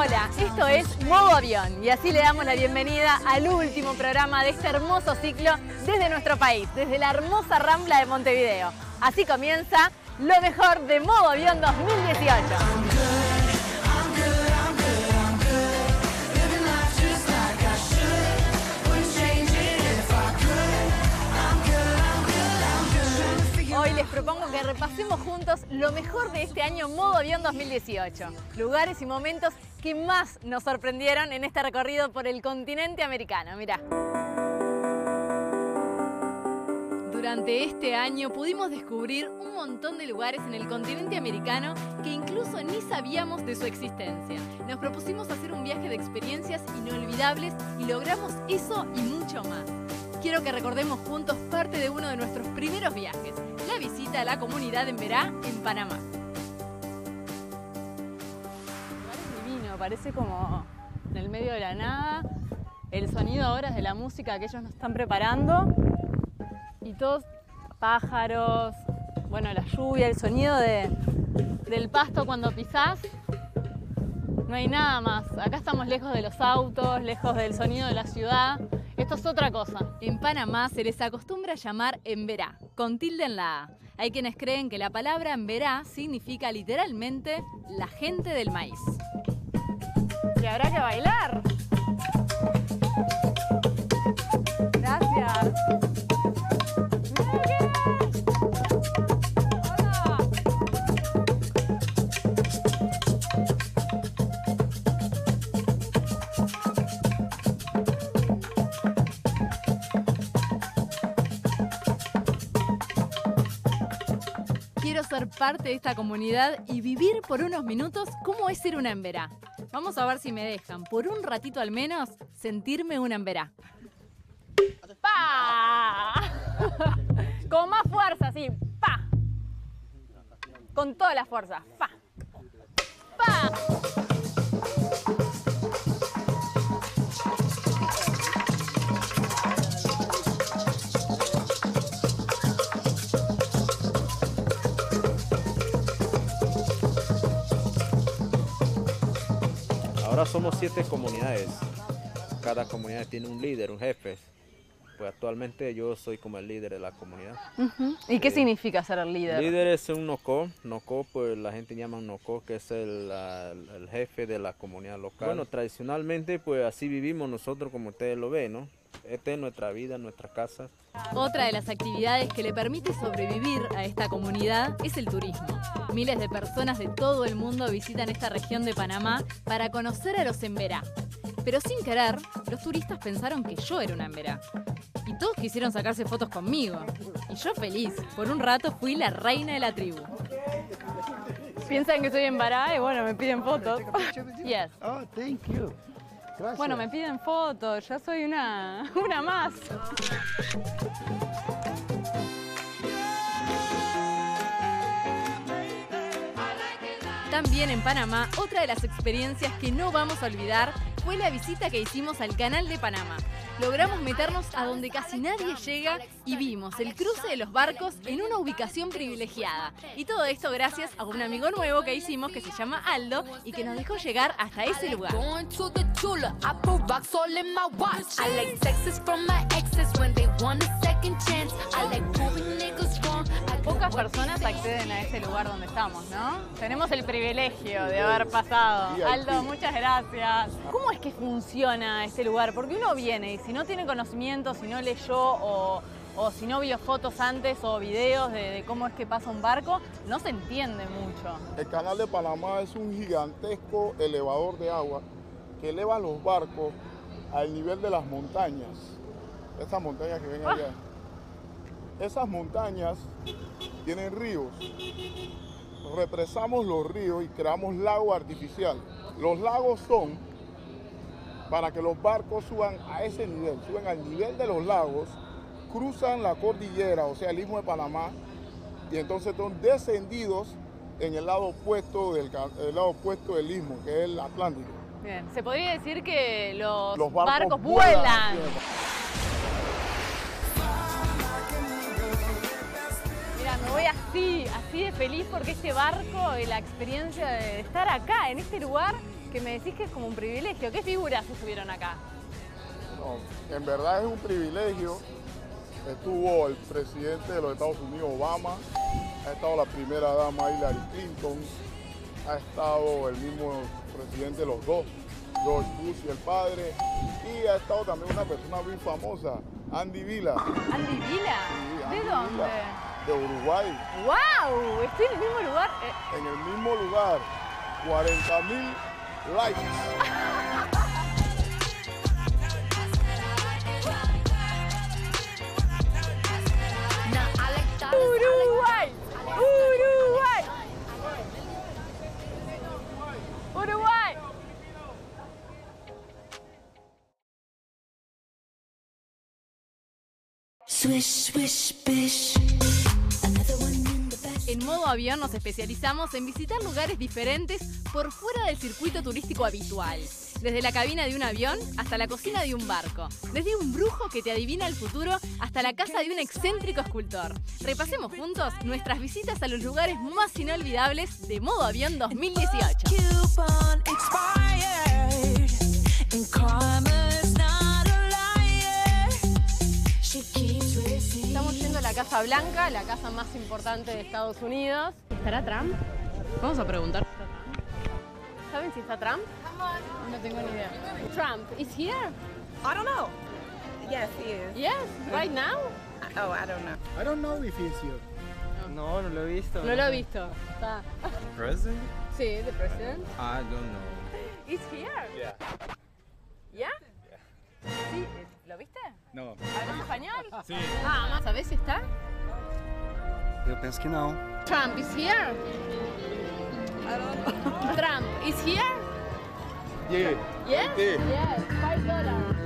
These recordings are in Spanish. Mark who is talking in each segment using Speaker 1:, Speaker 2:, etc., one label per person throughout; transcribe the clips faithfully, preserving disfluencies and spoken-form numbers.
Speaker 1: Hola, esto es Modo Avión y así le damos la bienvenida al último programa de este hermoso ciclo desde nuestro país, desde la hermosa Rambla de Montevideo. Así comienza lo mejor de Modo Avión dos mil dieciocho. Hoy les propongo que repasemos juntos lo mejor de este año Modo Avión dos mil dieciocho. Lugares y momentos que más nos sorprendieron en este recorrido por el continente americano. Mirá. Durante este año pudimos descubrir un montón de lugares en el continente americano que incluso ni sabíamos de su existencia. Nos propusimos hacer un viaje de experiencias inolvidables y logramos eso y mucho más. Quiero que recordemos juntos parte de uno de nuestros primeros viajes, la visita a la comunidad Emberá en Panamá. El lugar es divino, parece como en el medio de la nada. El sonido ahora es de la música que ellos nos están preparando. Y todos pájaros, bueno, la lluvia, el sonido de, del pasto cuando pisás. No hay nada más. Acá estamos lejos de los autos, lejos del sonido de la ciudad. Esto es otra cosa. En Panamá se les acostumbra llamar Emberá, con tilde en la A. Hay quienes creen que la palabra Emberá significa literalmente la gente del maíz. Y habrá que bailar. Gracias. Quiero ser parte de esta comunidad y vivir por unos minutos cómo es ser una emberá. Vamos a ver si me dejan, por un ratito al menos, sentirme una emberá. ¡Pa! Con más fuerza, así. ¡Pa! Con toda la fuerza. ¡Pa! ¡Pa!
Speaker 2: Ahora somos siete comunidades, cada comunidad tiene un líder, un jefe. Pues actualmente yo soy como el líder de la comunidad.
Speaker 1: Uh-huh. ¿Y qué eh, significa ser el líder?
Speaker 2: El líder es un nocó, nocó pues la gente llama un nocó, que es el, el, el jefe de la comunidad local. Bueno, tradicionalmente pues así vivimos nosotros como ustedes lo ven, ¿no? Esta es nuestra vida, nuestra casa.
Speaker 1: Otra de las actividades que le permite sobrevivir a esta comunidad es el turismo. Miles de personas de todo el mundo visitan esta región de Panamá para conocer a los emberá. Pero sin querer, los turistas pensaron que yo era una emberá. Y todos quisieron sacarse fotos conmigo. Y yo feliz, por un rato fui la reina de la tribu. Piensan que soy emberá y bueno, me piden fotos. Yes.
Speaker 3: Oh, thank you. Gracias.
Speaker 1: Bueno, me piden fotos, ya soy una, una más. También en Panamá, otra de las experiencias que no vamos a olvidar fue la visita que hicimos al Canal de Panamá. Logramos meternos a donde casi nadie llega y vimos el cruce de los barcos en una ubicación privilegiada. Y todo esto gracias a un amigo nuevo que hicimos que se llama Aldo y que nos dejó llegar hasta ese lugar. Pocas personas acceden a ese lugar donde estamos, ¿no? Tenemos el privilegio de haber pasado. Aldo, muchas gracias. ¿Cómo es que funciona este lugar? Porque uno viene y si no tiene conocimiento, si no leyó o, o si no vio fotos antes o videos de, de cómo es que pasa un barco, no se entiende mucho.
Speaker 3: El Canal de Panamá es un gigantesco elevador de agua que eleva los barcos al nivel de las montañas. Esas montañas que ven
Speaker 1: ah.
Speaker 3: allá. Esas montañas tienen ríos. Represamos los ríos y creamos lagos artificiales. Los lagos son para que los barcos suban a ese nivel, suben al nivel de los lagos, cruzan la cordillera, o sea, el Istmo de Panamá, y entonces son descendidos en el lado opuesto del, el lado opuesto del Istmo, que es el Atlántico.
Speaker 1: Bien, se podría decir que los,
Speaker 3: los barcos,
Speaker 1: barcos vuelan. vuelan. Mira, me voy así, así de feliz porque este barco y la experiencia de estar acá, en este lugar, que que me decís que es como un privilegio. ¿Qué figuras estuvieron acá?
Speaker 3: No, en verdad es un privilegio. Estuvo el presidente de los Estados Unidos, Obama, ha estado la primera dama Hillary Clinton, ha estado el mismo presidente de los dos, George Bush y el padre, y ha estado también una persona muy famosa, Andy Vila.
Speaker 1: ¿Andy Vila?
Speaker 3: Sí,
Speaker 1: ¿De
Speaker 3: Andy
Speaker 1: dónde?
Speaker 3: Vila, de Uruguay.
Speaker 1: ¡Wow! Estoy en el mismo lugar. Eh.
Speaker 3: En el mismo lugar, cuarenta mil likes.
Speaker 1: Uruguay, Uruguay, Uruguay.
Speaker 4: Swish, swish, bish.
Speaker 1: En modo avión nos especializamos en visitar lugares diferentes por fuera del circuito turístico habitual. Desde la cabina de un avión hasta la cocina de un barco. Desde un brujo que te adivina el futuro hasta la casa de un excéntrico escultor. Repasemos juntos nuestras visitas a los lugares más inolvidables de Modo Avión dos mil dieciocho. Estamos yendo a la Casa Blanca, la casa más importante de Estados Unidos. ¿Estará Trump? Vamos a preguntar. ¿Saben si está Trump? No tengo ni idea. Trump is here?
Speaker 5: I don't know. Yes, he is.
Speaker 1: Yes, right now?
Speaker 5: Oh, I don't know.
Speaker 6: I don't know if he's here.
Speaker 7: No, no lo he visto.
Speaker 1: No lo he visto. Está.
Speaker 2: President?
Speaker 1: Sí, the president.
Speaker 2: I don't know.
Speaker 1: Is here?
Speaker 2: Yeah.
Speaker 1: ¿Ya? Sí, ¿lo viste?
Speaker 6: No.
Speaker 1: ¿Hablas español?
Speaker 6: Sí.
Speaker 1: Ah, ¿sabes si está?
Speaker 7: Eu penso que não.
Speaker 1: Trump is here?
Speaker 5: I don't know.
Speaker 1: Trump is here?
Speaker 3: Yeah.
Speaker 1: Yes?
Speaker 3: Sí.
Speaker 1: Yes, five dollars.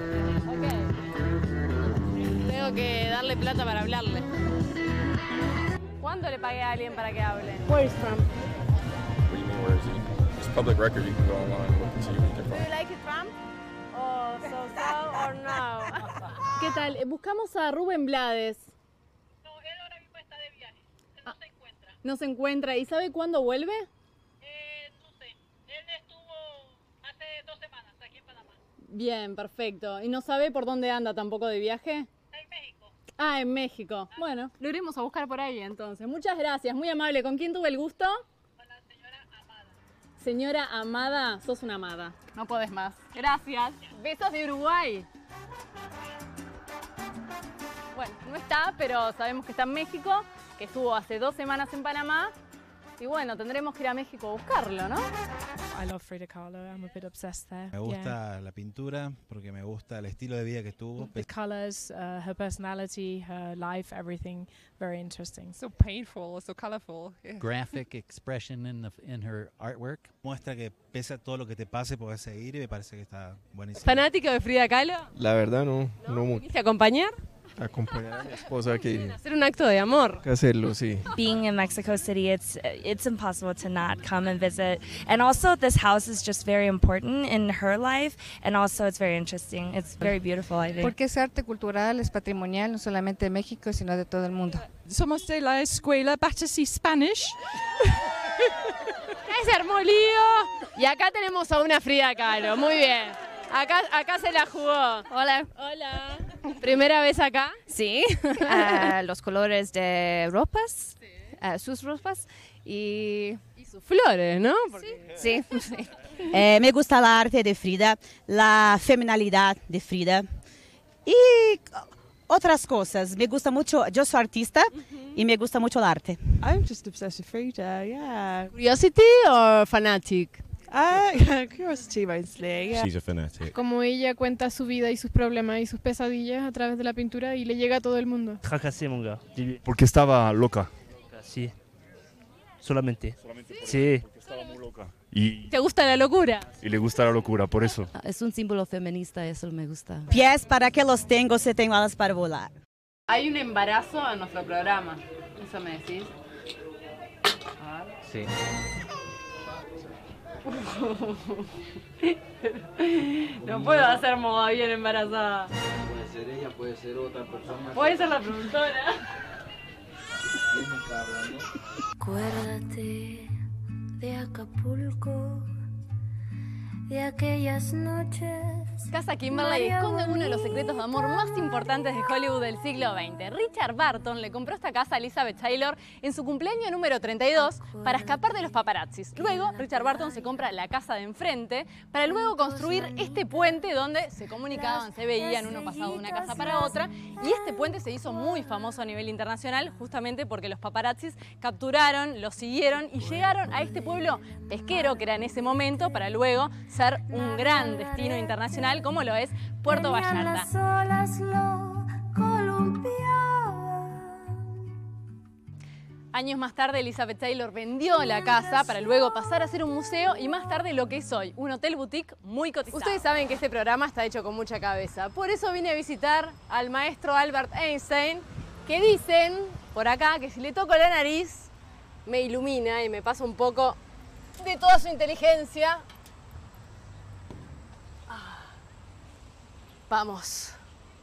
Speaker 1: Ok. Tengo que darle plata para hablarle. ¿Cuánto le pagué a alguien para que hable? Where is Trump?
Speaker 8: What do you mean, where is he? It's public record. You can go online and look and see what you can
Speaker 1: Do you
Speaker 8: find.
Speaker 1: like it, Trump? Oh, so so or no? ¿Qué tal? Eh, Buscamos a Rubén Blades.
Speaker 9: No, él ahora mismo está de viaje. Él no se encuentra.
Speaker 1: No se encuentra. ¿Y sabe cuándo vuelve?
Speaker 9: Eh, no sé. Él estuvo hace dos semanas aquí en Panamá.
Speaker 1: Bien, perfecto. ¿Y no sabe por dónde anda tampoco de viaje?
Speaker 9: Está en México.
Speaker 1: Ah, en México. Bueno, lo iremos a buscar por ahí entonces. Muchas gracias, muy amable. ¿Con quién tuve el gusto?
Speaker 9: Con la señora Amada.
Speaker 1: Señora Amada, sos una amada. No podés más. Gracias. Besos de Uruguay. Bueno, no está, pero sabemos que está en México, que estuvo hace dos semanas en Panamá. Y bueno, tendremos que ir a México a buscarlo, ¿no?
Speaker 10: I love Frida Kahlo. I'm a bit obsessed there.
Speaker 6: Me gusta la pintura porque me gusta el estilo de vida que tuvo.
Speaker 10: The colors, uh, her personality, her life, everything, very interesting.
Speaker 11: So painful, so colorful. Yeah.
Speaker 12: Graphic expression in the in her artwork.
Speaker 6: Muestra que pese a todo lo que te pase podés seguir y me parece que está buenísimo.
Speaker 1: ¿Fanático de Frida Kahlo?
Speaker 13: La verdad no, no, no mucho.
Speaker 1: ¿Viniste a acompañar?
Speaker 13: Acompañar a mi esposa aquí.
Speaker 1: Hacer un acto de amor.
Speaker 13: Que hacerlo, sí.
Speaker 14: Being in Mexico City, it's it's impossible to not come and visit. And also, this house is just very important in her life, and also it's very interesting. It's very beautiful, I think.
Speaker 15: Porque es arte cultural, es patrimonial, no solamente de México, sino de todo el mundo.
Speaker 11: Somos de la escuela Battersea Spanish.
Speaker 1: Es Hermolío. Y acá tenemos a una Frida Kahlo. Muy bien. Acá, acá se la jugó.
Speaker 14: Hola.
Speaker 1: Hola. ¿Primera vez acá?
Speaker 14: Sí. uh, los colores de ropas, sí. uh, sus ropas y...
Speaker 1: Y sus flores, ¿no? Porque...
Speaker 14: Sí. sí.
Speaker 16: Eh, me gusta el arte de Frida, la feminalidad de Frida y otras cosas. Me gusta mucho, yo soy artista uh-huh. y me gusta mucho el arte.
Speaker 11: I'm just obsessed with Frida, yeah.
Speaker 1: Curiosity or fanatic?
Speaker 11: Uh, curiosity mostly, yeah.
Speaker 8: She's a fanatic.
Speaker 10: Como ella cuenta su vida y sus problemas y sus pesadillas a través de la pintura y le llega a todo el mundo.
Speaker 8: Porque estaba loca.
Speaker 7: Sí. Solamente.
Speaker 8: Solamente por
Speaker 7: sí.
Speaker 8: Porque estaba muy loca. Y,
Speaker 1: ¿Te gusta la locura?
Speaker 8: y le gusta la locura, por eso.
Speaker 16: Es un símbolo feminista, eso me gusta. Pies para que los tengo si tengo alas para volar.
Speaker 1: Hay un embarazo en nuestro programa, ¿eso me decís?
Speaker 7: Sí.
Speaker 1: No puedo hacer modo bien embarazada.
Speaker 2: Puede ser ella, puede ser otra persona.
Speaker 1: Puede ser la productora.
Speaker 2: ¿Quién me está hablando?
Speaker 4: Acuérdate de Acapulco, de aquellas noches.
Speaker 1: Casa Kimberly esconde uno de los secretos de amor más importantes de Hollywood del siglo veinte. Richard Burton le compró esta casa a Elizabeth Taylor en su cumpleaños número treinta y dos para escapar de los paparazzis. Luego, Richard Burton se compra la casa de enfrente para luego construir este puente donde se comunicaban, se veían, uno pasaba de una casa para otra. Y este puente se hizo muy famoso a nivel internacional justamente porque los paparazzis capturaron, lo siguieron y llegaron a este pueblo pesquero que era en ese momento para luego ser un gran destino internacional como lo es Puerto Vallarta. Años más tarde, Elizabeth Taylor vendió la casa para luego pasar a ser un museo y más tarde lo que es hoy, un hotel boutique muy cotizado. Ustedes saben que este programa está hecho con mucha cabeza, por eso vine a visitar al maestro Albert Einstein, que dicen por acá que si le toco la nariz me ilumina y me pasa un poco de toda su inteligencia. Vamos.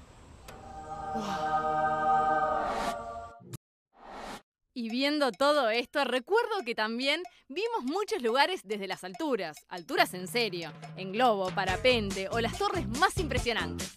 Speaker 1: Y viendo todo esto, recuerdo que también vimos muchos lugares desde las alturas, alturas en serio, en globo, parapente o las torres más impresionantes.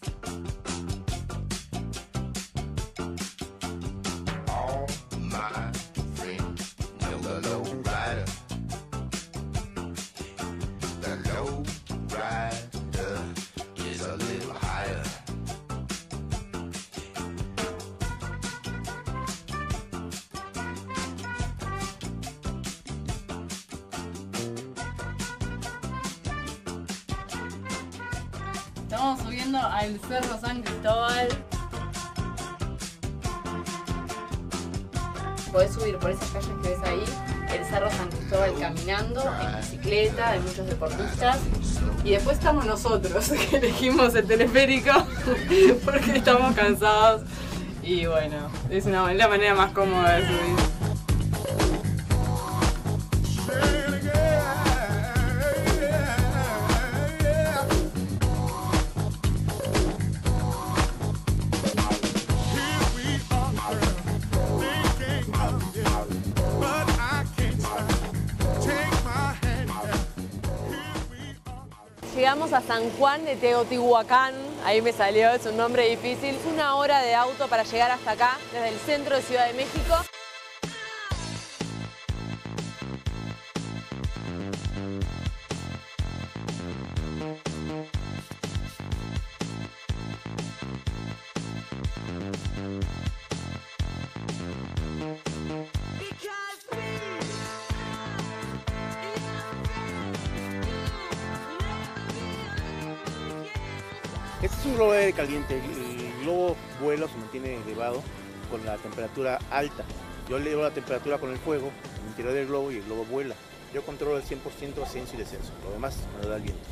Speaker 1: Estamos subiendo al Cerro San Cristóbal. Podés subir por esas calles que ves ahí, el Cerro San Cristóbal caminando, en bicicleta, de muchos deportistas. Y después estamos nosotros, que elegimos el teleférico porque estamos cansados. Y bueno, es una, la manera más cómoda de subir. Llegamos a San Juan de Teotihuacán, ahí me salió, es un nombre difícil. Es una hora de auto para llegar hasta acá, desde el centro de Ciudad de México.
Speaker 17: Este es un globo de aire caliente, el globo vuela, se mantiene elevado con la temperatura alta. Yo elevo la temperatura con el fuego en el interior del globo y el globo vuela. Yo controlo el cien por ciento ascenso y descenso, lo demás me lo da el viento.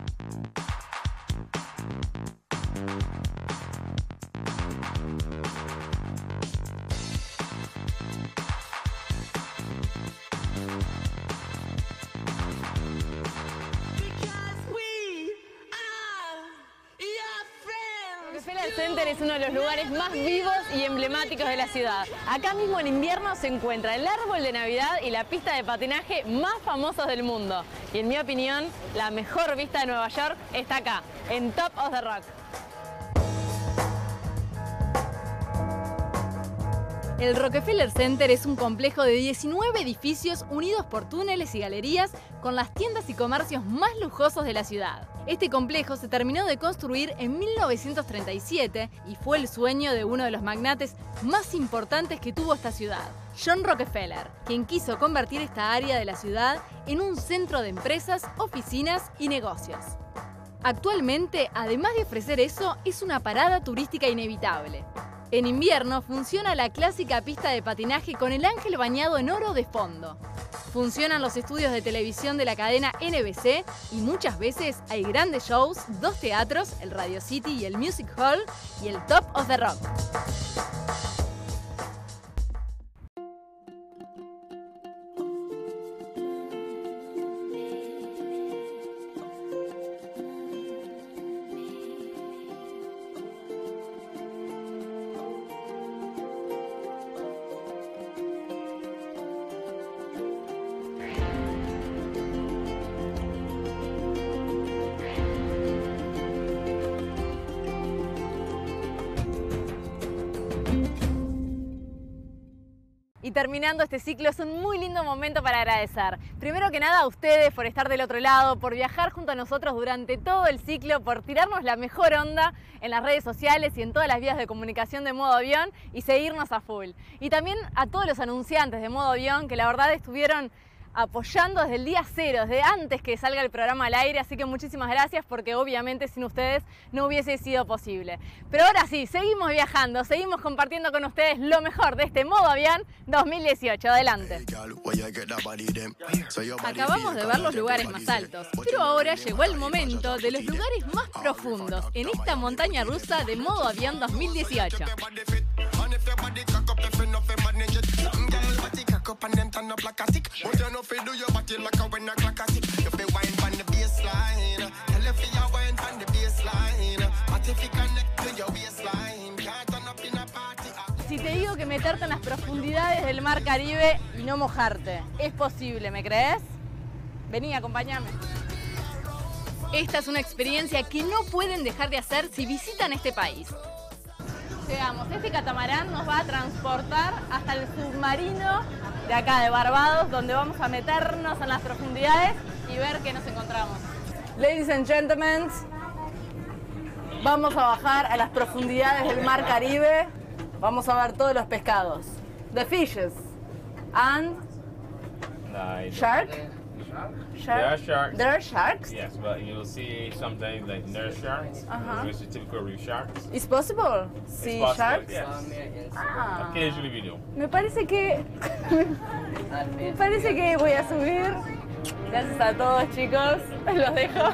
Speaker 1: Rockefeller Center es uno de los lugares más vivos y emblemáticos de la ciudad. Acá mismo en invierno se encuentra el árbol de Navidad y la pista de patinaje más famosos del mundo. Y en mi opinión, la mejor vista de Nueva York está acá, en Top of the Rock. El Rockefeller Center es un complejo de diecinueve edificios unidos por túneles y galerías con las tiendas y comercios más lujosos de la ciudad. Este complejo se terminó de construir en mil novecientos treinta y siete y fue el sueño de uno de los magnates más importantes que tuvo esta ciudad, John Rockefeller, quien quiso convertir esta área de la ciudad en un centro de empresas, oficinas y negocios. Actualmente, además de ofrecer eso, es una parada turística inevitable. En invierno funciona la clásica pista de patinaje con el ángel bañado en oro de fondo. Funcionan los estudios de televisión de la cadena N B C y muchas veces hay grandes shows, dos teatros, el Radio City y el Music Hall, y el Top of the Rock. terminando este ciclo es un muy lindo momento para agradecer. Primero que nada a ustedes por estar del otro lado, por viajar junto a nosotros durante todo el ciclo, por tirarnos la mejor onda en las redes sociales y en todas las vías de comunicación de Modo Avión y seguirnos a full. Y también a todos los anunciantes de Modo Avión que la verdad estuvieron apoyando desde el día cero, desde antes que salga el programa al aire, así que muchísimas gracias porque obviamente sin ustedes no hubiese sido posible. Pero ahora sí, seguimos viajando, seguimos compartiendo con ustedes lo mejor de este Modo Avión dos mil dieciocho. Adelante. Acabamos de ver los lugares más altos, pero ahora llegó el momento de los lugares más profundos en esta montaña rusa de Modo Avión dos mil dieciocho. Si te digo que meterte en las profundidades del mar Caribe y no mojarte, ¿es posible, me crees? Vení, acompáñame. Esta es una experiencia que no pueden dejar de hacer si visitan este país. Veamos, este catamarán nos va a transportar hasta el submarino de acá de Barbados, donde vamos a meternos en las profundidades y ver qué nos encontramos. Ladies and gentlemen, vamos a bajar a las profundidades del mar Caribe. Vamos a ver todos los pescados. The fishes. And shark? Shark?
Speaker 18: There are sharks.
Speaker 1: There are sharks?
Speaker 18: Yes, but you'll see sometimes like nurse sharks,
Speaker 1: Uh-huh.
Speaker 18: which is typical reef sharks.
Speaker 1: It's possible? See
Speaker 18: It's possible,
Speaker 1: sharks?
Speaker 18: yes.
Speaker 1: Ah.
Speaker 18: Occasionally we do.
Speaker 1: Me parece que... Me parece que voy a subir. Gracias a todos, chicos. Los dejo.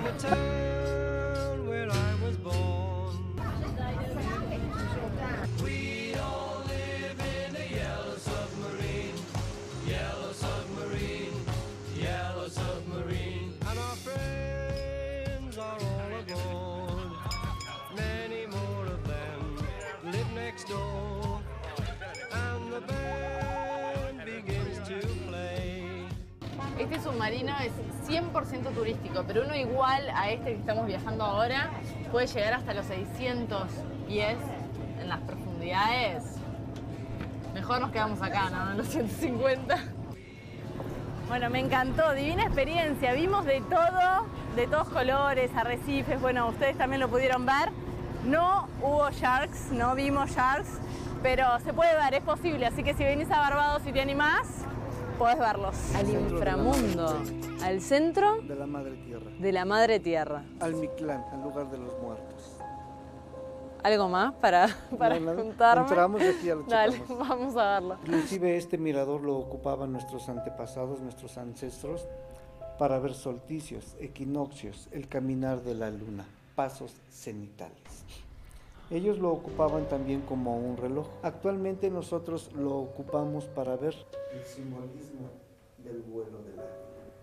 Speaker 1: Este submarino es cien por ciento turístico, pero uno igual a este que estamos viajando ahora puede llegar hasta los seiscientos pies en las profundidades. Mejor nos quedamos acá, ¿no? En los ciento cincuenta. Bueno, me encantó, divina experiencia. Vimos de todo, de todos colores, arrecifes. Bueno, ustedes también lo pudieron ver. No hubo sharks, no vimos sharks, pero se puede ver, es posible. Así que si venís a Barbados y te animás, podés verlos. Al inframundo, al centro
Speaker 19: de la madre tierra.
Speaker 1: De la madre tierra.
Speaker 19: Al Mictlán, al lugar de los muertos.
Speaker 1: ¿Algo más para, para
Speaker 19: no, no,
Speaker 1: contarme?
Speaker 19: Entramos y aquí ya lo
Speaker 1: Dale,
Speaker 19: checamos.
Speaker 1: vamos a verlo.
Speaker 19: Inclusive este mirador lo ocupaban nuestros antepasados, nuestros ancestros, para ver solsticios, equinoccios, el caminar de la luna, pasos cenitales. Ellos lo ocupaban también como un reloj. Actualmente nosotros lo ocupamos para ver el simbolismo del vuelo del águila.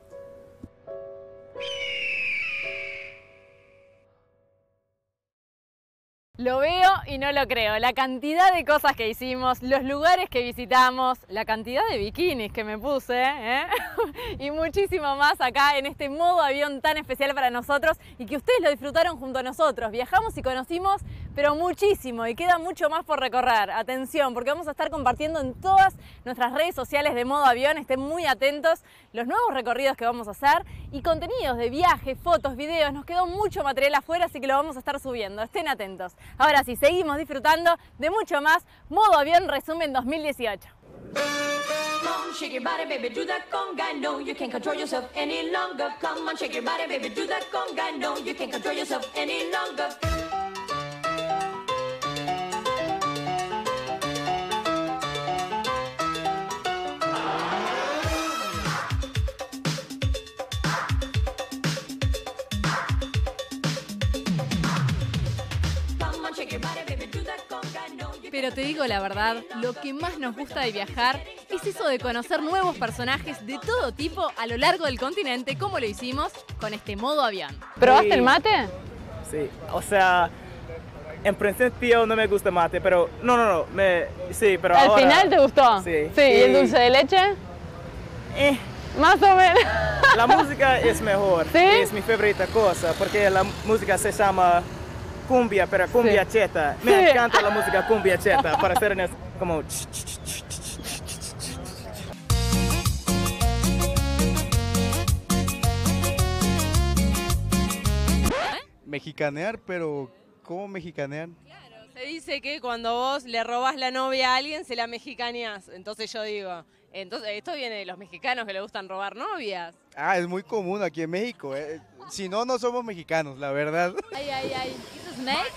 Speaker 1: Lo veo y no lo creo. La cantidad de cosas que hicimos, los lugares que visitamos, la cantidad de bikinis que me puse, ¿eh? Y muchísimo más acá en este Modo Avión tan especial para nosotros y que ustedes lo disfrutaron junto a nosotros. Viajamos y conocimos, pero muchísimo, y queda mucho más por recorrer. Atención, porque vamos a estar compartiendo en todas nuestras redes sociales de Modo Avión. Estén muy atentos los nuevos recorridos que vamos a hacer y contenidos de viaje, fotos, videos. Nos quedó mucho material afuera, así que lo vamos a estar subiendo. Estén atentos. Ahora sí, seguimos disfrutando de mucho más Modo Avión Resumen dos mil dieciocho.
Speaker 20: Come on, shake your body, baby, do that conga. No, you can't control yourself any longer. Come on, shake your body, baby, do that conga. No, you can't control yourself any longer.
Speaker 1: Pero te digo la verdad, lo que más nos gusta de viajar es eso de conocer nuevos personajes de todo tipo a lo largo del continente, como lo hicimos con este Modo Avión. ¿Probaste el mate?
Speaker 21: Sí, o sea, en principio no me gusta mate, pero no, no, no, me, sí, pero
Speaker 1: ¿Al
Speaker 21: ahora...
Speaker 1: final te gustó?
Speaker 21: Sí.
Speaker 1: Sí, ¿y el dulce de leche?
Speaker 21: Eh.
Speaker 1: Más o menos.
Speaker 21: La música es mejor,
Speaker 1: ¿sí?
Speaker 21: Es mi favorita cosa, porque la música se llama cumbia, pero cumbia sí. cheta. Me sí. encanta la música cumbia cheta, para hacer en el, como...
Speaker 5: Mexicanear, pero ¿cómo mexicanear?
Speaker 22: Se dice que cuando vos le robás la novia a alguien, se la mexicaneás. Entonces yo digo, entonces esto viene de los mexicanos que le gustan robar novias.
Speaker 5: Ah, es muy común aquí en México. eh. Si no, no somos mexicanos, la verdad.
Speaker 1: Ay, ay, ay. ¿Es a snake?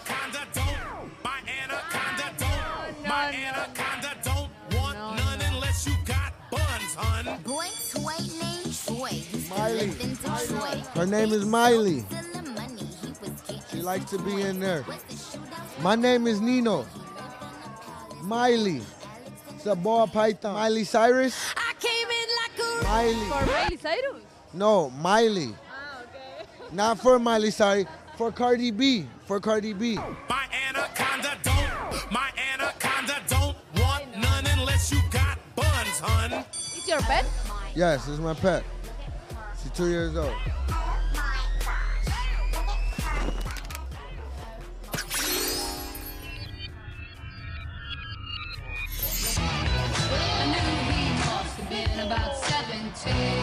Speaker 23: Miley. Her name is Miley. She likes to be in there. My name is Nino. Miley. It's a ball python. Miley Cyrus. Miley.
Speaker 1: ¿For Miley Cyrus?
Speaker 23: No, Miley.
Speaker 1: Ah, okay.
Speaker 23: Not for Miley Cyrus. For Cardi B. For Cardi B.
Speaker 24: My anaconda don't. My anaconda don't want none unless you got buns, hun.
Speaker 1: It's your pet?
Speaker 23: Yes, it's my pet. She's two years old.
Speaker 20: I knew he must have been about seventeen.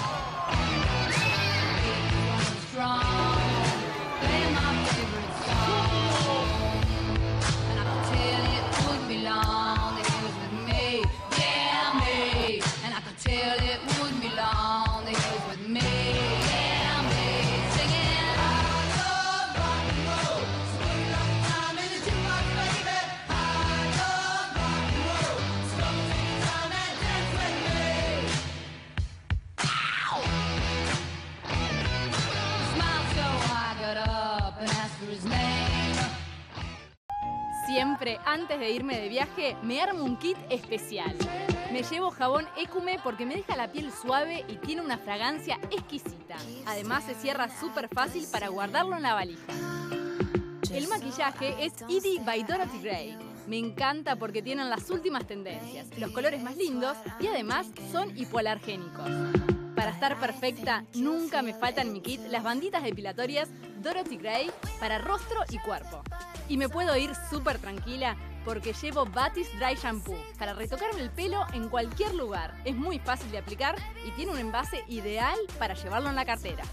Speaker 20: He was strong, playing my favorite song. And I could tell it wouldn't be long that he was with me, yeah, me. And I could tell it wouldn't be long that he was with me, yeah, me. Singing, I love rock and roll, sweet like time in the jukebox, baby. I love rock and roll, so take your time and dance with me. Ow! He smiled so I got up and asked for his name.
Speaker 1: Siempre antes de irme de viaje me armo un kit especial. Me llevo jabón Ecume porque me deja la piel suave y tiene una fragancia exquisita. Además se cierra súper fácil para guardarlo en la valija. El maquillaje es Edie by Dorothy Gray. Me encanta porque tienen las últimas tendencias, los colores más lindos y además son hipoalergénicos. Para estar perfecta, nunca me faltan en mi kit las banditas depilatorias Dorothy Gray para rostro y cuerpo. Y me puedo ir súper tranquila porque llevo Batis Dry Shampoo para retocarme el pelo en cualquier lugar. Es muy fácil de aplicar y tiene un envase ideal para llevarlo en la cartera.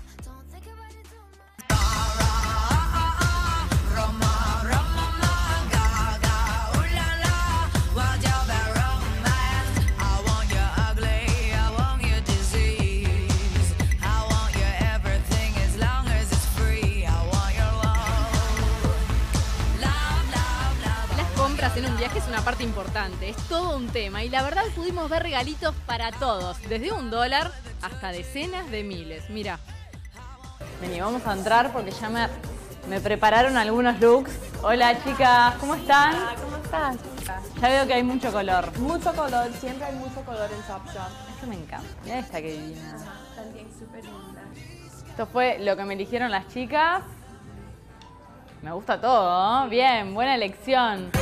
Speaker 1: En un viaje es una parte importante, es todo un tema y la verdad pudimos ver regalitos para todos, desde un dólar hasta decenas de miles. Mira, vení, vamos a entrar porque ya me, me prepararon algunos looks. Hola chicas, ¿cómo están?
Speaker 25: Hola, ¿cómo estás?
Speaker 1: Ya veo que hay mucho color.
Speaker 25: Mucho color, siempre hay mucho color en Topshop.
Speaker 1: Esto me encanta, mira esta que divina.
Speaker 25: Ajá, también súper linda.
Speaker 1: Esto fue lo que me eligieron las chicas. Me gusta todo, ¿eh? Bien, buena elección.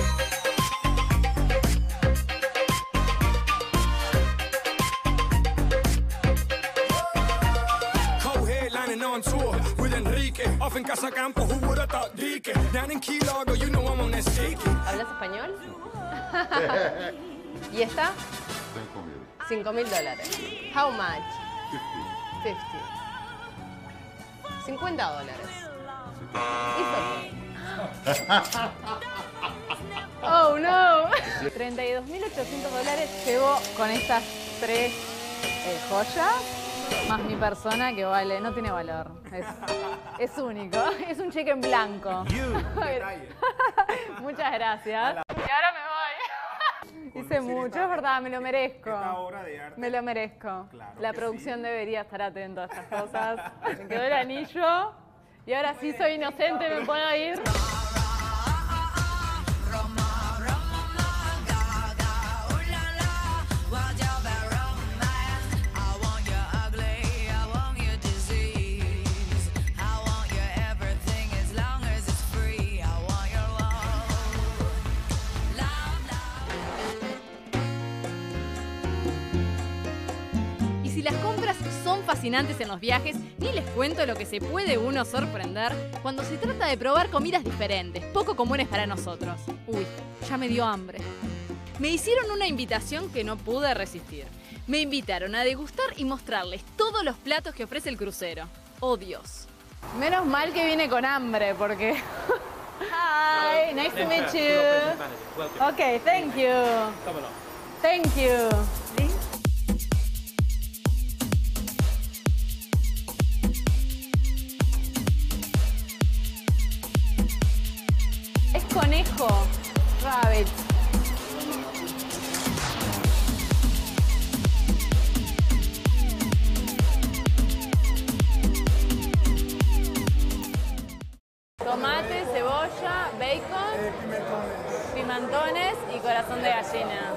Speaker 24: On tour with Enrique, off in Casa Campo, who would have thought Dique? Down in Key Largo, you know I'm on that sticky.
Speaker 22: ¿Hablas español? ¿Y esta? Cinco mil dólares. How much? Fifty. Cincuenta dólares.
Speaker 1: Oh no. treinta y dos mil ochocientos dólares llevo con estas tres eh, joyas. Más mi persona que vale, no tiene valor. Es, es único. Es un cheque en blanco. Muchas gracias. Y ahora me voy. Hice mucho, es verdad, me lo merezco. Me lo merezco. La producción debería estar atento a estas cosas. Me quedó el anillo. Y ahora sí soy inocente, me puedo ir. Si las compras son fascinantes en los viajes, ni les cuento lo que se puede uno sorprender cuando se trata de probar comidas diferentes, poco comunes para nosotros. Uy, ya me dio hambre. Me hicieron una invitación que no pude resistir. Me invitaron a degustar y mostrarles todos los platos que ofrece el crucero. ¡Oh Dios! Menos mal que viene con hambre, porque... Hi, nice to meet you. Okay, thank you. Thank you. Es conejo, rabbit. Tomate, cebolla, bacon, pimentones y corazón de gallina.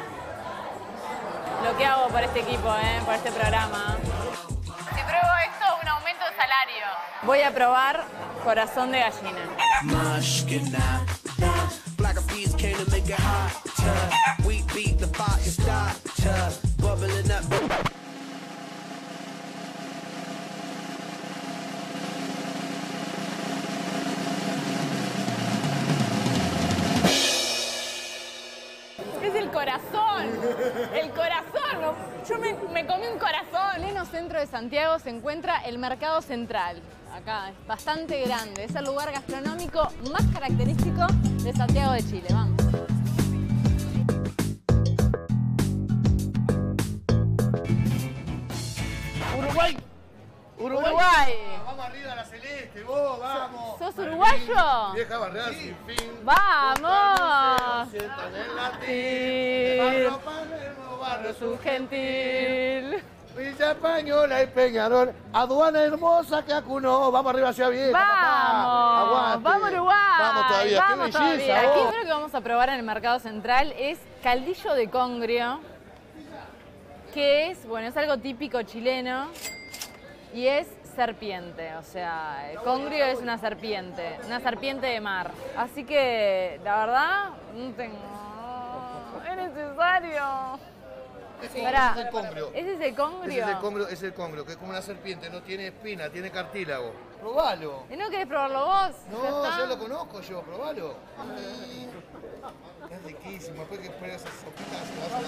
Speaker 1: Lo que hago por este equipo, ¿eh? Por este programa. Si pruebo esto, un aumento de salario. Voy a probar corazón de gallina. Es el corazón, el corazón. ¿No? Yo me, me comí un corazón. En pleno centro de Santiago se encuentra el Mercado Central. Acá es bastante grande. Es el lugar gastronómico más característico de Santiago de Chile. Vamos.
Speaker 3: Uruguay.
Speaker 1: Uruguay.
Speaker 3: Uruguay. Vamos arriba a la celeste, vos, vamos.
Speaker 1: ¿Sos uruguayo?
Speaker 3: Vieja barrera sin fin.
Speaker 1: ¡Vamos!
Speaker 3: Sientan el latín.
Speaker 1: Sí.
Speaker 3: Barrio Palermo, barrio
Speaker 1: subgentil.
Speaker 3: Villa Española y Peñarol. Aduana hermosa que acunó. Vamos arriba hacia Vieja,
Speaker 1: ¡Vamos!
Speaker 3: Aguante.
Speaker 1: ¡Vamos Uruguay!
Speaker 3: Vamos todavía,
Speaker 1: Vamos
Speaker 3: qué belleza,
Speaker 1: todavía.
Speaker 3: vos.
Speaker 1: Aquí lo que vamos a probar en el Mercado Central es caldillo de congrio, que es, bueno, es algo típico chileno y es serpiente, o sea, el congrio es una serpiente, una serpiente de mar. Así que, la verdad, no tengo... es necesario.
Speaker 3: Ese,
Speaker 1: Pará,
Speaker 3: ese es el congrio.
Speaker 1: ¿Ese es el congrio?
Speaker 3: Ese es el congrio, es el congrio, que es como una serpiente, no tiene espina, tiene cartílago. Probalo.
Speaker 1: ¿Y no querés probarlo vos?
Speaker 3: No,
Speaker 1: ¿Ya está?
Speaker 3: yo lo conozco yo, probalo. Es riquísimo, después que pones esas sopitas se vas a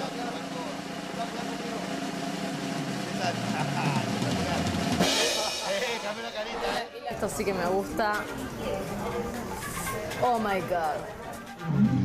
Speaker 3: dar. Eh, cambia la carita, eh.
Speaker 1: Esto sí que me gusta. Oh my God.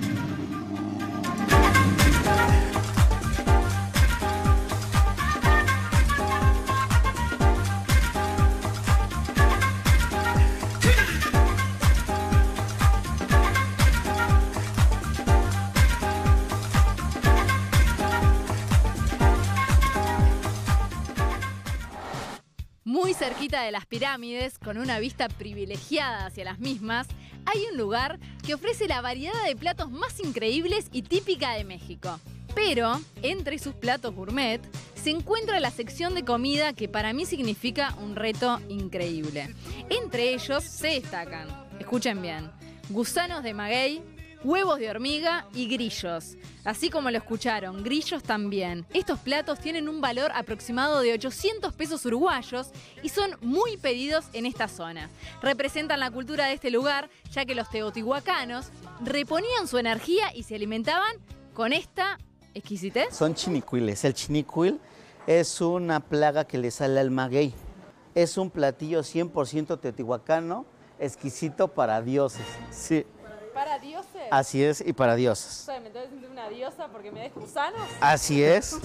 Speaker 1: Muy cerquita de las pirámides, con una vista privilegiada hacia las mismas, hay un lugar que ofrece la variedad de platos más increíbles y típica de México. Pero, entre sus platos gourmet, se encuentra la sección de comida que para mí significa un reto increíble. Entre ellos se destacan, escuchen bien, gusanos de maguey, huevos de hormiga y grillos. Así como lo escucharon, grillos también. Estos platos tienen un valor aproximado de ochocientos pesos uruguayos y son muy pedidos en esta zona. Representan la cultura de este lugar, ya que los teotihuacanos reponían su energía y se alimentaban con esta exquisitez.
Speaker 6: Son chinicuiles. El chinicuil es una plaga que le sale al maguey. Es un platillo cien por ciento teotihuacano, exquisito para dioses. Sí.
Speaker 1: ¿Para dioses?
Speaker 6: Así es, y para dioses.
Speaker 1: O sea, me tengo que sentir una diosa porque me des gusanos.
Speaker 6: Así es.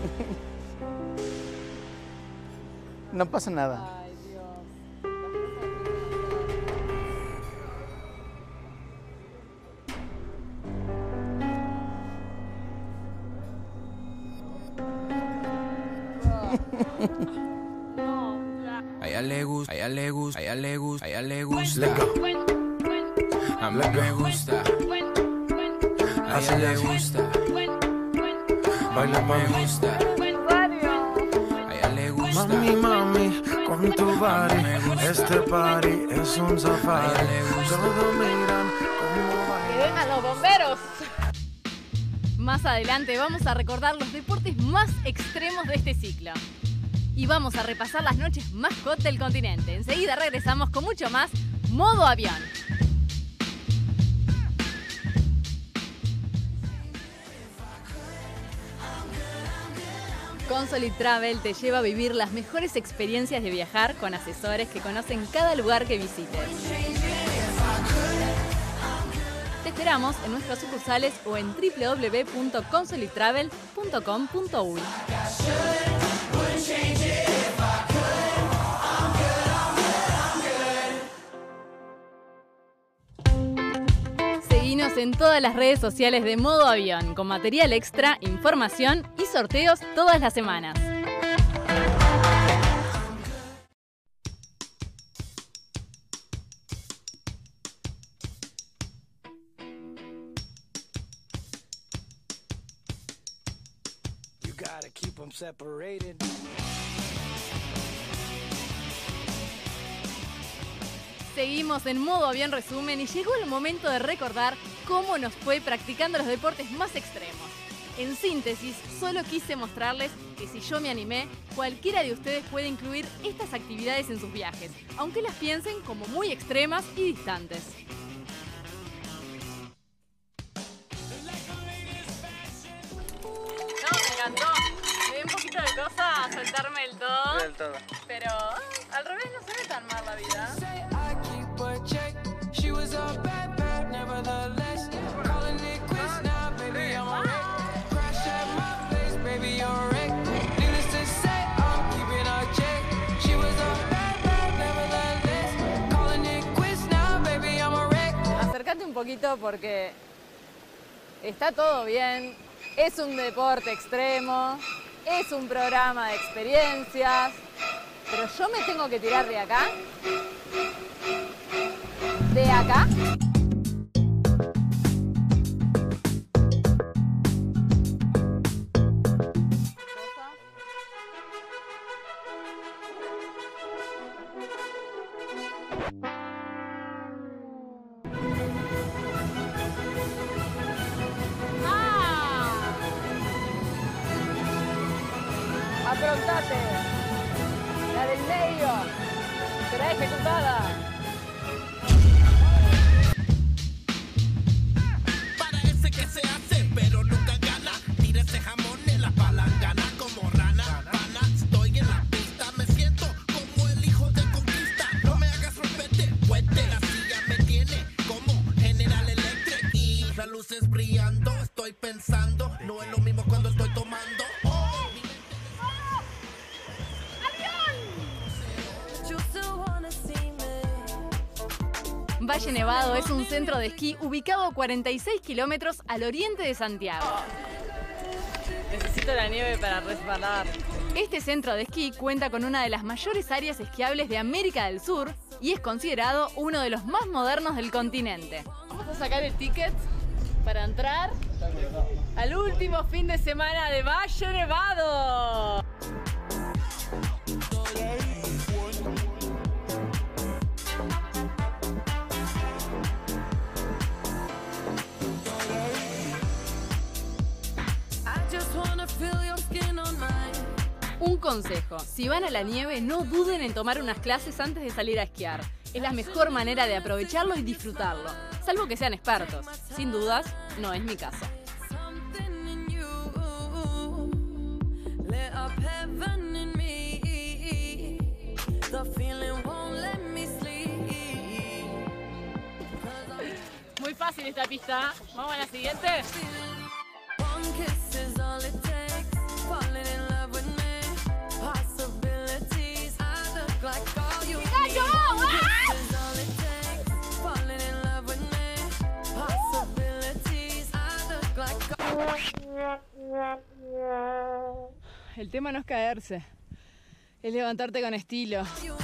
Speaker 6: No pasa nada.
Speaker 1: Ay, Dios.
Speaker 24: A ella le gusta, a ella le gusta, a ella le gusta, a ella le gusta. A mí me gusta. A ella le gusta. Baila me gusta. A ella le gusta.
Speaker 9: Mami, mami, con tu body, este party es un safari. Todos miran cómo baila.
Speaker 1: ¡Que vengan los bomberos! Más adelante vamos a recordar los deportes más extremos de este ciclo. Y vamos a repasar las noches más hot del continente. Enseguida regresamos con mucho más Modo Avión. Consolid Travel te lleva a vivir las mejores experiencias de viajar con asesores que conocen cada lugar que visites. Te esperamos en nuestras sucursales o en w w w punto consolid travel punto com punto u y. Seguinos en todas las redes sociales de Modo Avión, con material extra, información y sorteos todas las semanas.
Speaker 9: You gotta keep them separated.
Speaker 1: Seguimos en Modo Avión Resumen y llegó el momento de recordar cómo nos fue practicando los deportes más extremos. En síntesis, solo quise mostrarles que si yo me animé, cualquiera de ustedes puede incluir estas actividades en sus viajes, aunque las piensen como muy extremas y distantes. No, me encantó. Me dio un poquito de cosa a soltarme el todo.
Speaker 7: Del todo.
Speaker 1: Pero ah, al revés no se ve tan mal la vida. Acércate un poquito porque está todo bien. Es un deporte extremo, es un programa de experiencias, pero yo me tengo que tirar de acá, de acá. Afrontate. La del medio será ejecutada.
Speaker 9: Parece que se hace, pero nunca gana. Tira ese jamón en la palangana como rana. Pana, estoy en la pista, me siento como el hijo de conquista. No me hagas romperte, fuerte. La silla me tiene como General Electric y las luces brillando. Estoy pensando, no es lo mismo cuando estoy tomando.
Speaker 1: Valle Nevado es un centro de esquí ubicado a cuarenta y seis kilómetros al oriente de Santiago.
Speaker 22: Necesito la nieve para resbalar.
Speaker 1: Este centro de esquí cuenta con una de las mayores áreas esquiables de América del Sur y es considerado uno de los más modernos del continente.
Speaker 22: Vamos a sacar el ticket para entrar al último fin de semana de Valle Nevado.
Speaker 1: Un consejo, si van a la nieve no duden en tomar unas clases antes de salir a esquiar. Es la mejor manera de aprovecharlo y disfrutarlo, salvo que sean expertos. Sin dudas, no es mi caso.
Speaker 22: Muy fácil esta pista. Vamos a la siguiente.
Speaker 1: El tema no es caerse, es levantarte con estilo.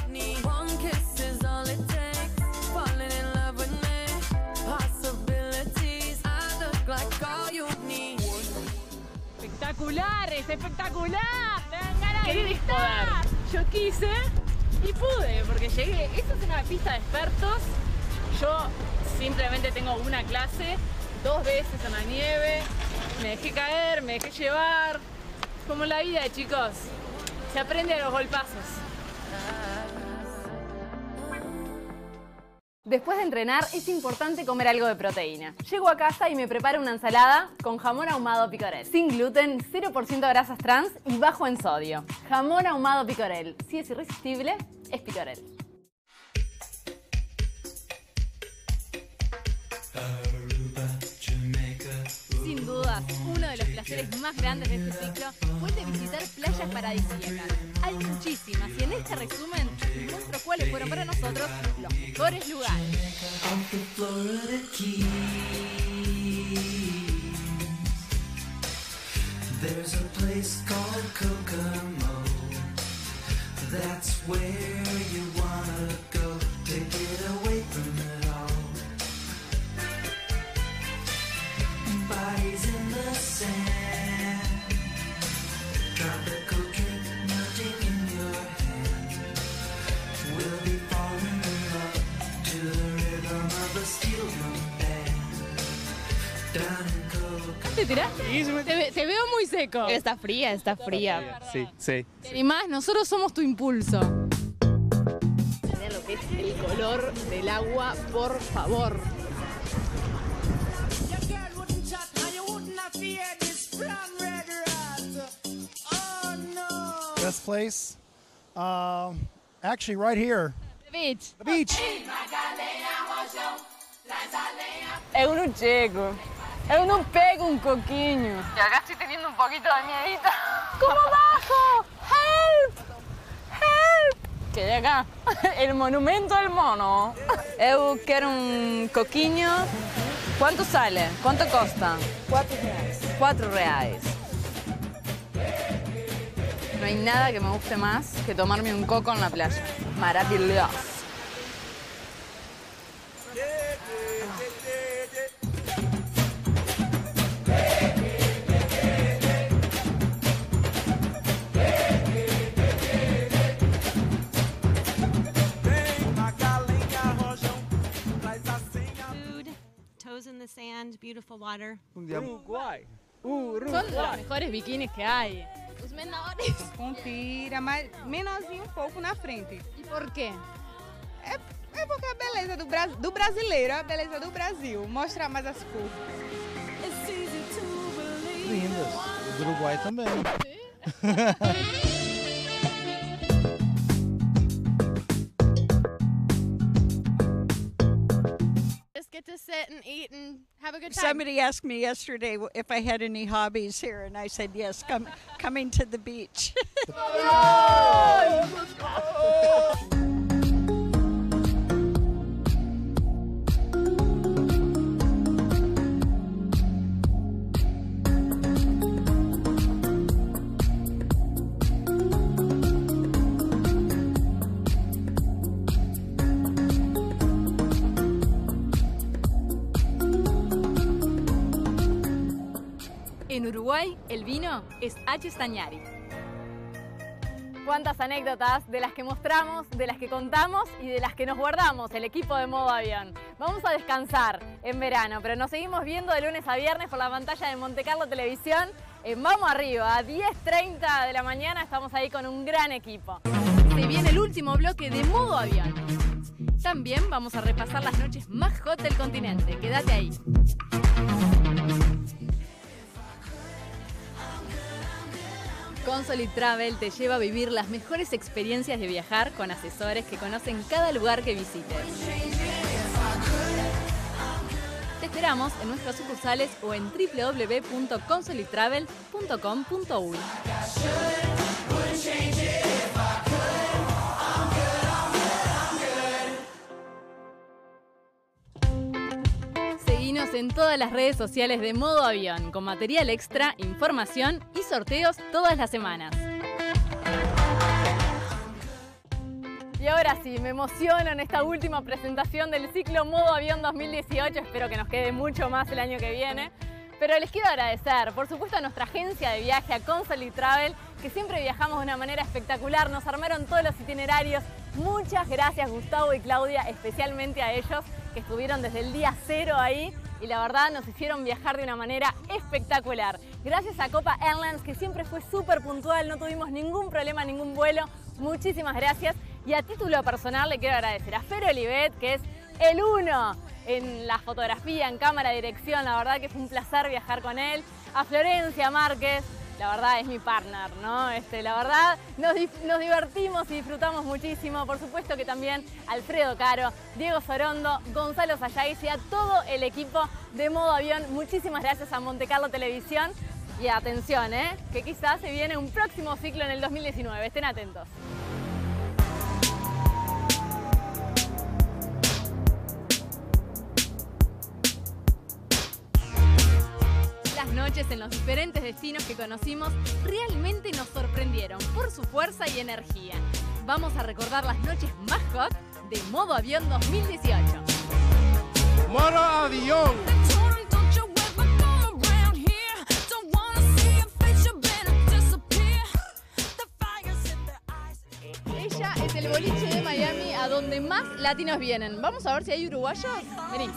Speaker 22: Espectacular, es espectacular. Querés poder. Yo quise y pude, porque llegué. Esta es una pista de expertos. Yo simplemente tengo una clase, dos veces en la nieve. Me dejé caer, me dejé llevar. Como en la vida, chicos. Se aprende a los golpazos.
Speaker 1: Después de entrenar es importante comer algo de proteína. Llego a casa y me preparo una ensalada con jamón ahumado picorel. Sin gluten, cero por ciento grasas trans y bajo en sodio. Jamón ahumado picorel. Si es irresistible, es picorel. Sin dudas, uno de los placeres más grandes de este ciclo fue el de visitar playas paradisíacas. Hay muchísimas y en este resumen les muestro cuáles fueron para nosotros los mejores lugares.
Speaker 9: There's a place called Kokomo. That's where you wanna go to get away from it all. Bodies in the sand, tropical drink melting in your hand. We'll be falling in love to the rhythm of a steel drum band. Down in Kokomo.
Speaker 1: ¿Te tiraste? Te, ve- te veo muy seco.
Speaker 16: Está fría, está fría.
Speaker 5: Sí, sí.
Speaker 1: Y más, nosotros somos tu impulso. Miren lo que es el color del agua, por favor.
Speaker 11: Best place? Um, actually, right here.
Speaker 1: The beach.
Speaker 11: The beach.
Speaker 1: Eu não chego. Eu não pego un coquinho. Y acá estoy teniendo un poquito de miedito. ¿Cómo bajo? Help! Help! Que de acá. El monumento al mono. Eu quero un coquinho. ¿Cuánto sale? ¿Cuánto costa?
Speaker 25: Cuatro reais.
Speaker 1: Cuatro reais. No hay nada que me guste más que tomarme un coco en la playa. Maravilloso.
Speaker 12: Food, toes in the sand, beautiful water.
Speaker 5: Uruguai.
Speaker 1: Son los mejores bikinis que hay.
Speaker 12: Os menores.
Speaker 13: Com tira, mas menorzinho um pouco na frente.
Speaker 1: E por quê?
Speaker 13: É, é porque a beleza do, Bra do brasileiro, a beleza do Brasil. Mostrar mais as cores.
Speaker 11: Lindas. O do Uruguai também.
Speaker 10: Just get to sit and eat and have a good time.
Speaker 14: Somebody asked me yesterday if I had any hobbies here, and I said yes, come, coming to the beach.
Speaker 1: En Uruguay, el vino es H. Stagnari. Cuántas anécdotas de las que mostramos, de las que contamos y de las que nos guardamos el equipo de Modo Avión. Vamos a descansar en verano, pero nos seguimos viendo de lunes a viernes por la pantalla de Monte Carlo Televisión. En Vamos Arriba, a diez treinta de la mañana, estamos ahí con un gran equipo. Se viene el último bloque de Modo Avión. También vamos a repasar las noches más hot del continente. Quédate ahí. Consolid Travel te lleva a vivir las mejores experiencias de viajar con asesores que conocen cada lugar que visites. Te esperamos en nuestras sucursales o en w w w punto consolid travel punto com punto u y. Seguinos en todas las redes sociales de Modo Avión, con material extra, información y sorteos todas las semanas. Y ahora sí, me emociono en esta última presentación del ciclo Modo Avión dos mil dieciocho. Espero que nos quede mucho más el año que viene. Pero les quiero agradecer, por supuesto, a nuestra agencia de viaje, a Consolid Travel, que siempre viajamos de una manera espectacular. Nos armaron todos los itinerarios. Muchas gracias, Gustavo y Claudia, especialmente a ellos, que estuvieron desde el día cero ahí y la verdad nos hicieron viajar de una manera espectacular. Gracias a Copa Airlines, que siempre fue súper puntual, no tuvimos ningún problema, ningún vuelo. Muchísimas gracias. Y a título personal le quiero agradecer a Fer Olivet, que es el uno en la fotografía, en cámara, dirección. La verdad que es un placer viajar con él. A Florencia Márquez, la verdad es mi partner, ¿no? Este, la verdad nos, nos divertimos y disfrutamos muchísimo. Por supuesto que también Alfredo Caro, Diego Sorondo, Gonzalo Sayais y a todo el equipo de Modo Avión. Muchísimas gracias a Monte Carlo Televisión. Y atención, ¿eh? Que quizás se viene un próximo ciclo en el dos mil diecinueve. Estén atentos. Las noches en los diferentes destinos que conocimos realmente nos sorprendieron por su fuerza y energía. Vamos a recordar las noches más hot de Modo Avión dos mil dieciocho.
Speaker 3: Modo Avión.
Speaker 1: Ella es el boliche de Miami a donde más latinos vienen. Vamos a ver si hay uruguayos. Vení.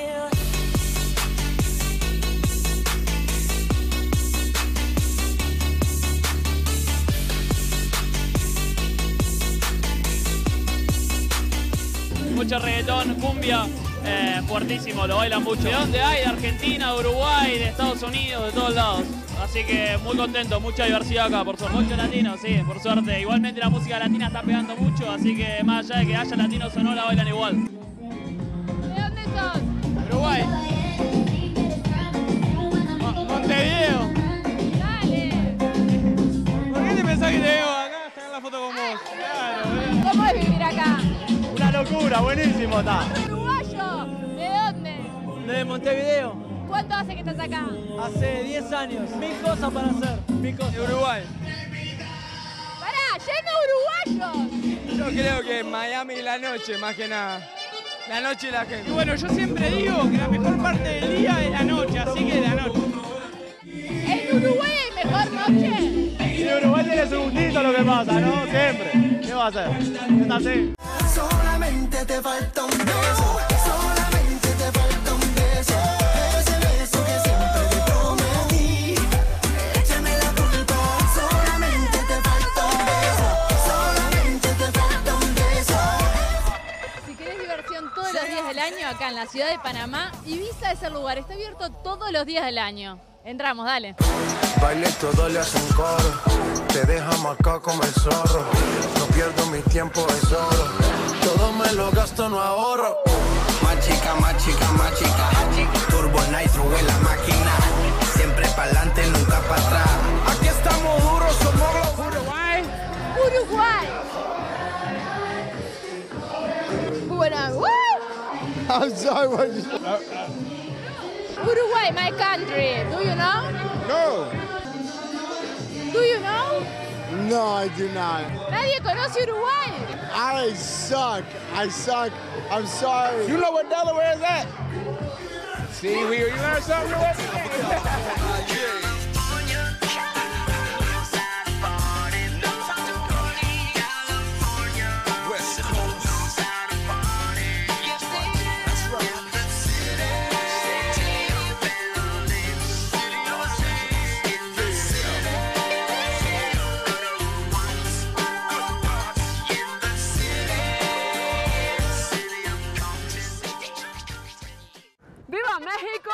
Speaker 2: Mucho reggaetón, cumbia, eh, fuertísimo, lo bailan mucho. ¿De dónde hay? De Argentina, de Uruguay, de Estados Unidos, de todos lados. Así que muy contento, mucha diversidad acá, por suerte. Mucho latino, sí, por suerte. Igualmente la música latina está pegando mucho, así que más allá de que haya latinos o no, la bailan igual.
Speaker 1: ¿De dónde sos?
Speaker 2: Uruguay. Mo- Montevideo.
Speaker 1: Dale.
Speaker 2: ¿Por qué te pensás que te veo acá? Está en la foto con vos. Claro, boludo.
Speaker 1: ¿Cómo es vivir acá?
Speaker 2: Una locura, buenísimo está.
Speaker 1: ¿Uruguayo? ¿De dónde?
Speaker 2: De Montevideo.
Speaker 1: ¿Cuánto hace que estás acá?
Speaker 2: Hace diez años. Mil cosas para hacer. Mil cosas. De Uruguay.
Speaker 1: ¡Pará! ¡Lleno de uruguayos!
Speaker 2: Yo creo que en Miami la noche, más que nada. La noche y la gente. Y bueno, yo siempre digo que la mejor parte del día es la noche, así que la noche.
Speaker 1: ¿En Uruguay hay mejor noche?
Speaker 2: Sí, Uruguay tiene su gustito lo que pasa, ¿no? Siempre. ¿Qué va a hacer? Es así.
Speaker 9: Solamente te falta un beso, solamente te falta un beso, ese beso que siempre te prometí. Échame la culpa, solamente te falta un beso, solamente te falta un beso.
Speaker 1: Si querés diversión todos los días del año, acá en la ciudad de Panamá, Ibiza es el lugar, está abierto todos los días del año. Entramos, dale.
Speaker 9: Baile todo le hacen coro, te deja marcado como el zorro. No pierdo mi tiempo, es oro. Todo me lo gasto, no ahorro. Más chica, más chica, más chica. Turbo Nitro en la máquina. Siempre pa'lante, nunca para atrás. Aquí estamos duros, somos los
Speaker 1: Uruguay. Uruguay. Bueno, ¡woo!
Speaker 23: I'm sorry, what you...
Speaker 1: Uruguay, my country. Do you know?
Speaker 23: No.
Speaker 1: Do you know?
Speaker 23: No, I do not.
Speaker 1: Nadie conoce Uruguay.
Speaker 23: I suck. I suck. I'm sorry.
Speaker 3: You know what Delaware is at? See, we you learn something new every day.
Speaker 1: ¡Viva México!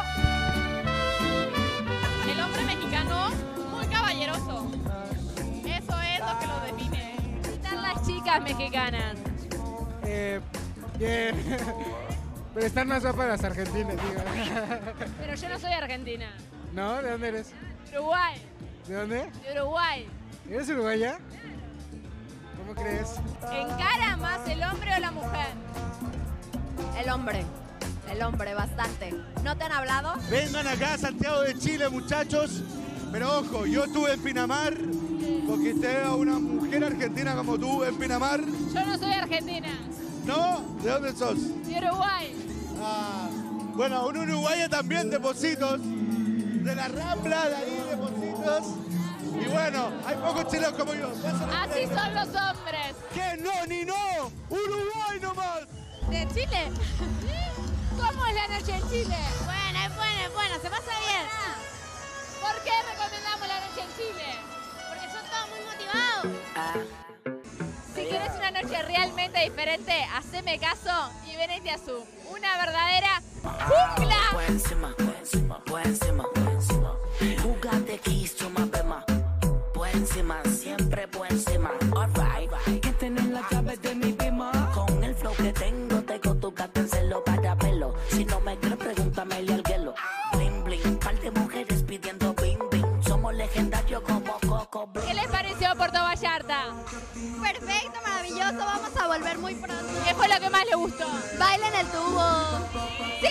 Speaker 1: El hombre mexicano, muy caballeroso. Eso es lo que lo define. ¿Qué están las chicas mexicanas?
Speaker 4: Eh, bien. Pero están más guapas las argentinas, digo.
Speaker 1: Pero yo no soy argentina.
Speaker 4: ¿No? ¿De dónde eres?
Speaker 1: Uruguay.
Speaker 4: ¿De dónde?
Speaker 1: De Uruguay.
Speaker 4: ¿Eres uruguaya? ¿Cómo crees?
Speaker 1: ¿Encara más el hombre o la mujer?
Speaker 8: El hombre. El hombre, bastante. ¿No te han hablado?
Speaker 3: Vengan acá a Santiago de Chile, muchachos. Pero ojo, yo estuve en Pinamar, conquisté a una mujer argentina como tú en Pinamar.
Speaker 1: Yo no soy argentina.
Speaker 3: ¿No? ¿De dónde sos?
Speaker 1: De Uruguay.
Speaker 3: Ah, bueno, un uruguayo también de Positos, de la Rambla, de ahí de Positos. Y bueno, hay pocos chilenos como yo.
Speaker 1: Así son los hombres.
Speaker 3: ¿Qué? No, ni no. Uruguay nomás.
Speaker 1: ¿De Chile? ¿Cómo es la noche en Chile?
Speaker 8: Buena, es buena, es buena, se pasa bien.
Speaker 1: ¿Por qué recomendamos la noche en Chile?
Speaker 8: Porque son todos muy motivados.
Speaker 1: Si querés una noche
Speaker 15: noche realmente diferente, haceme caso y venite a su una verdadera jungla.
Speaker 17: Por encima, por encima, por encima, por encima. Who got the keys to my bema? Por encima, siempre por encima. Alright, que tienen la llave de mi bima. Con el flow que tengo, tengo tu gato en celo para verlo. Si no me crees, pregúntame al hielo. Bling, bling, par de mujeres pidiendo bing, bing. Somos legendarios como Coco.
Speaker 15: ¿Qué les pareció Puerto Vallarta?
Speaker 8: Perfecto, maravilloso, vamos a volver muy pronto.
Speaker 15: ¿Qué fue lo que más le gustó?
Speaker 8: Baila en el tubo.
Speaker 15: ¡Sí!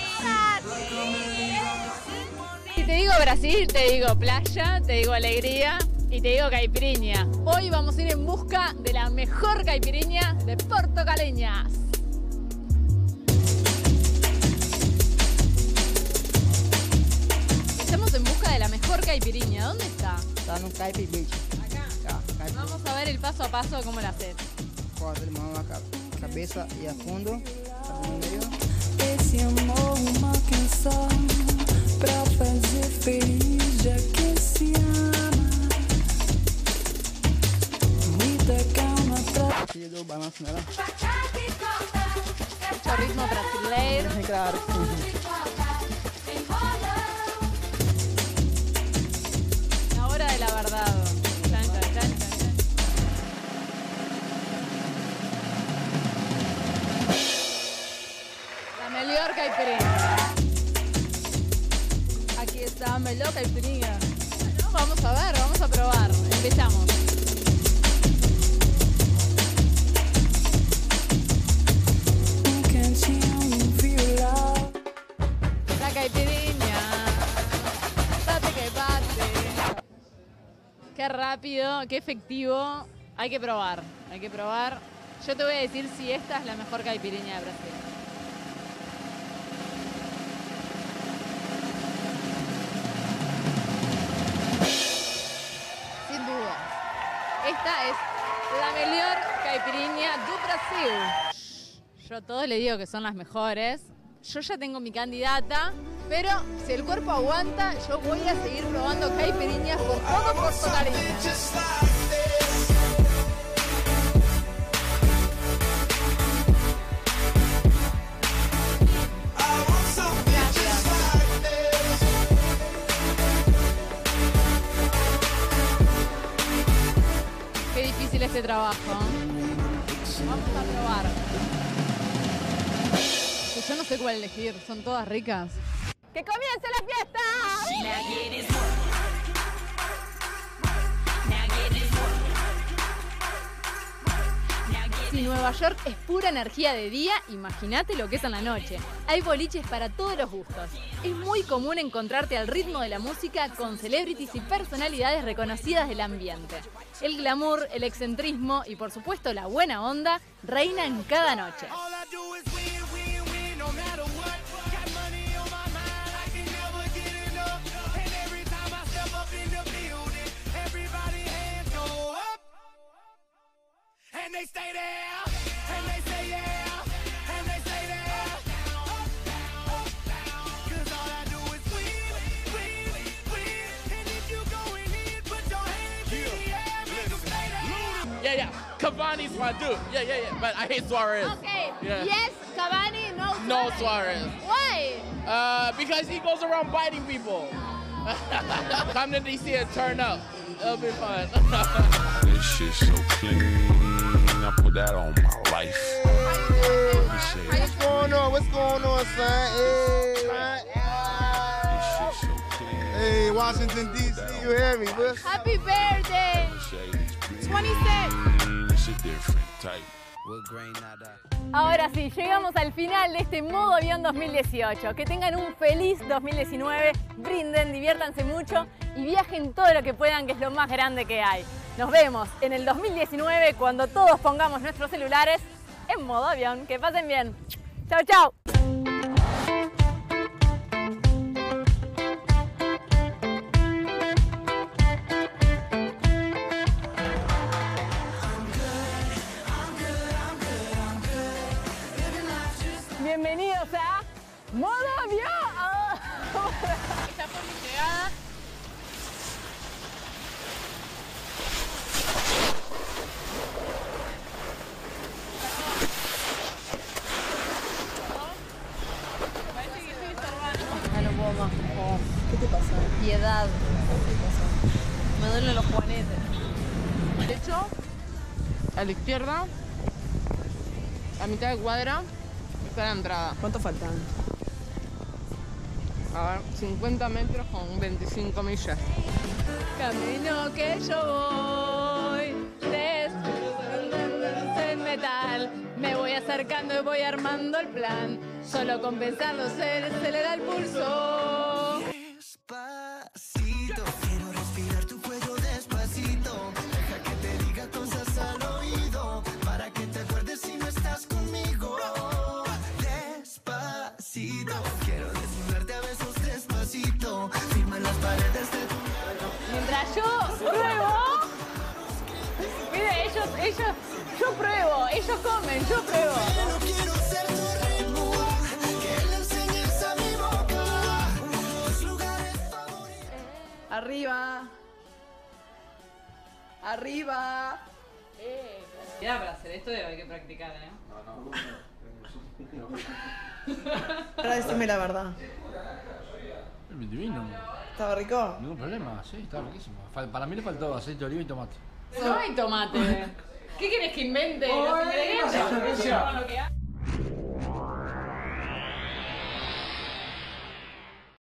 Speaker 15: Si te digo Brasil, te digo playa, te digo alegría y te digo caipirinha. Hoy vamos a ir en busca de la mejor caipirinha de Portocaleñas. Estamos en busca de la mejor caipirinha. ¿Dónde está?
Speaker 18: Está en un Caipi Beach.
Speaker 15: Acá.
Speaker 18: Ya, caipi.
Speaker 15: Vamos a ver el paso a paso cómo lo haces.
Speaker 18: Corta de mão na cabeça e a fundo. No meio.
Speaker 20: Esse amor, uma canção pra fazer feliz já que se ama. Muita calma pra.
Speaker 18: Aqui do balanço nela.
Speaker 15: Mucho ritmo brasileiro.
Speaker 18: Sí, claro.
Speaker 15: La hora de la verdad. Chan, chan, chan, chan, chan. La mejor caipirinha.
Speaker 18: Aquí está la mejor caipirinha.
Speaker 15: Bueno, vamos a ver, vamos a probar. Empezamos. La caipirinha. Bate que bate. Qué rápido, qué efectivo. Hay que probar, hay que probar. Yo te voy a decir si esta es la mejor caipirinha de Brasil. Sin duda. Esta es la mejor caipirinha do Brasil. Yo a todos les digo que son las mejores. Yo ya tengo mi candidata, pero si el cuerpo aguanta, yo voy a seguir probando caipirinhas por todo Portocaleñas. Qué difícil este trabajo. Vamos a probar. Que yo no sé cuál elegir, son todas ricas. ¡Que comience la fiesta! Si Nueva York es pura energía de día, imagínate lo que es en la noche. Hay boliches para todos los gustos. Es muy común encontrarte al ritmo de la música con celebrities y personalidades reconocidas del ambiente. El glamour, el excentrismo y por supuesto la buena onda reinan cada noche.
Speaker 9: And they stay there, and they say yeah, and they say there. Cause all I do is win, win, win. And if you going in, put your hands in the air, make them stay there.
Speaker 2: Yeah, yeah. Cavani's my dude. Yeah, yeah, yeah. But I hate Suarez.
Speaker 15: Okay.
Speaker 2: Yeah.
Speaker 15: Yes, Cavani, no Suarez.
Speaker 2: No Suarez.
Speaker 15: Why?
Speaker 2: Uh, because he goes around biting people. Come to D C and turn up. It'll be fun.
Speaker 19: This shit's so clean. I put that on my life.
Speaker 23: What's going on? What's going on, son? Hey, right?
Speaker 19: This shit's so clean.
Speaker 23: Hey, Washington, D C, you hear me, bro?
Speaker 15: Happy birthday! twenty-six.
Speaker 19: It's a different type.
Speaker 15: Ahora sí, llegamos al final de este Modo Avión dos mil dieciocho. Que tengan un feliz dos mil diecinueve, brinden, diviértanse mucho y viajen todo lo que puedan, que es lo más grande que hay. Nos vemos en el dos mil diecinueve cuando todos pongamos nuestros celulares en modo avión. Que pasen bien. Chau, chau. Bienvenidos a Modo Avión. Esta fue mi llegada.
Speaker 13: te pasa?
Speaker 1: Piedad. Me duelen los juanetes.
Speaker 13: Derecho, a la izquierda, a mitad de cuadra, está la entrada. ¿Cuánto faltan? A ver, cincuenta metros con veinticinco millas.
Speaker 1: Camino que yo voy, des el metal, me voy acercando y voy armando el plan. Solo con pensarlo se acelera el pulso.
Speaker 9: Despacito, quiero respirar tu cuello despacito. Deja que te diga cosas al oído, para que te acuerdes si no estás conmigo. Despacito, quiero desnudarte a besos despacito. Firma en las paredes de tu...
Speaker 1: Mientras yo pruebo, mire, ellos, ellos, yo pruebo, ellos comen, yo pruebo.
Speaker 9: Pero quiero ser tu ritmo, que le enseñes a mi boca tus lugares favoritos.
Speaker 13: Arriba. Arriba.
Speaker 1: Eh, ya para hacer esto hay que practicar, ¿eh?
Speaker 6: No, no.
Speaker 13: Ahora decime la verdad.
Speaker 6: Es divino.
Speaker 13: ¿Estaba rico?
Speaker 6: Ningún problema, sí, está riquísimo. Fal- Para mí le faltó aceite de oliva y tomate.
Speaker 1: No hay tomate. ¿Qué quieres que invente? Los ingredientes.
Speaker 6: Oye,
Speaker 1: Lo que hay.